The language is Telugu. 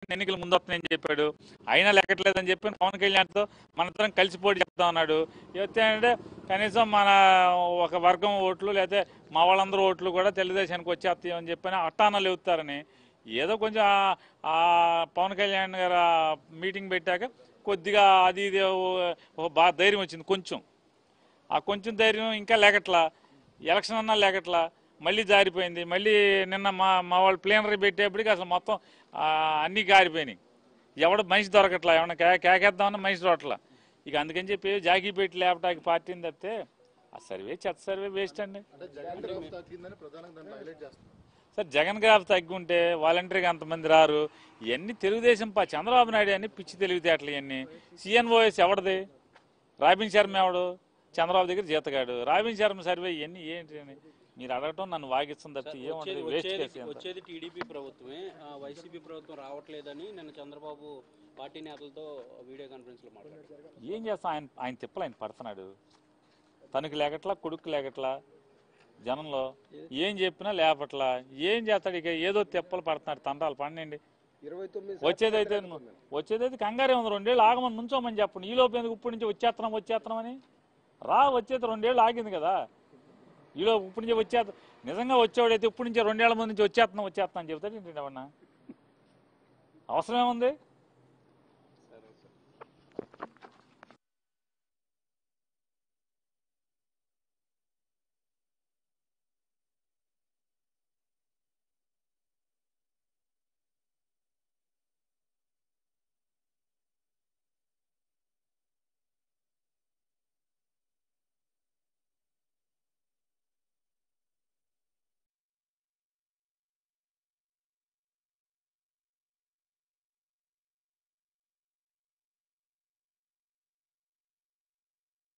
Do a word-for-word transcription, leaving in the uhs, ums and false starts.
ఎన్నికలు ముందు వస్తున్నాయని చెప్పాడు, అయినా లెక్కట్లేదని చెప్పి పవన్ కళ్యాణ్తో మనందరం కలిసి పోటీ చెప్తా ఉన్నాడు. చెప్తే అంటే కనీసం మన ఒక వర్గం ఓట్లు లేకపోతే మా వాళ్ళందరూ ఓట్లు కూడా తెలుగుదేశానికి వచ్చేస్తాయని చెప్పని అట్టానాలు చెబుతారని ఏదో కొంచెం పవన్ కళ్యాణ్ గారు మీటింగ్ పెట్టాక కొద్దిగా అది ఇది బాగా ధైర్యం వచ్చింది. కొంచెం ఆ కొంచెం ధైర్యం ఇంకా లేకట్లా, ఎలక్షన్ అన్నా లేకట్లా, మళ్ళీ జారిపోయింది. మళ్ళీ నిన్న మా మా వాళ్ళు ప్లేనరీ పెట్టేప్పటికి అసలు మొత్తం అన్నీ గారిపోయినాయి. ఎవడు మనిషి దొరకట్లా, ఏమన్నా కే కేకేద్దామన్నా మనిషి దొరకట్లా. ఇక అందుకని చెప్పి జాకీ పెట్టి లేపటానికి పార్టీని తప్పితే ఆ సర్వే చెత్త సర్వే వేస్ట్ అండి. సార్ జగన్ గ్రాఫ్ తగ్గి ఉంటే వాలంటరీగా అంతమంది రారు. ఇవన్నీ తెలుగుదేశం పా చంద్రబాబు నాయుడు అన్ని పిచ్చి తెలివితేటలు ఇవన్నీ. సిఎన్ఓఎస్ ఎవడది? రాబిన్ శర్మ ఎవడు? చంద్రబాబు దగ్గర జీతగాడు. రాబిన్ శర్మ సర్వే ఇవన్నీ ఏంటి అని మీరు అడగటం నన్ను వాగిస్తుంది తప్పితే ఏముంటుంది? వేస్ట్ చేసి వచ్చేది టీడీపీ ప్రభుత్వమే, వైసీపీ ప్రభుత్వం రావట్లేదని నిన్న చంద్రబాబు పార్టీ నేతలతో వీడియో కాన్ఫరెన్స్ లో మాట్లాడారు. ఏం చేస్తాం? ఆయన ఆయన తిప్పలు ఆయన పడుతున్నాడు. తనకి లేకట్లా, కొడుకు లేకట్లా, జనంలో ఏం చెప్పినా లేపట్లా. ఏం చేస్తాడు? ఇక ఏదో తిప్పలు పడుతున్నాడు. తండ్రాలు పండండి. వచ్చేదైతే వచ్చేదైతే కంగారే ఉంది. రెండేళ్ళు ఆగమని నుంచోమని చెప్పండి. ఈ లోపు ఎందుకు ఇప్పటి నుంచి వచ్చేస్తున్నాం వచ్చేస్తున్నామని రా. వచ్చేది రెండేళ్ళు ఆగింది కదా, ఈలోపు ఇప్పటి నుంచి వచ్చేత నిజంగా వచ్చేవాడైతే ఇప్పటి నుంచి రెండేళ్ల ముందు నుంచి వచ్చేస్తున్నాం వచ్చేస్తున్నాం అని చెప్తాడు ఏంటంటే అవన్నా అవసరం ఏముంది?